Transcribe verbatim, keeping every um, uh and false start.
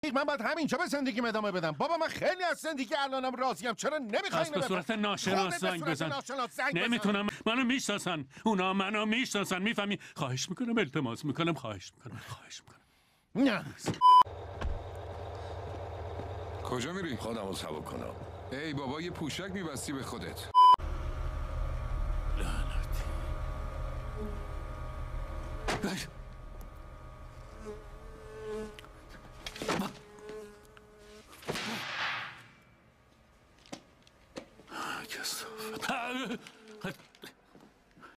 من باید همینجا به زندگیم ادامه بدم. بابا من خیلی از زندگی الانم راضیم. چرا نمیخوای به صورت ناشناس زنگ بزن. نمیتونم. منو میشناسن. اونا منو میشناسن. میفهمی؟ خواهش میکنم، التماس میکنم، خواهش میکنم، خواهش میکنم. نه. کجا میری؟ خودمو سبک کنم. ای بابا یه پوشک میبستی به خودت.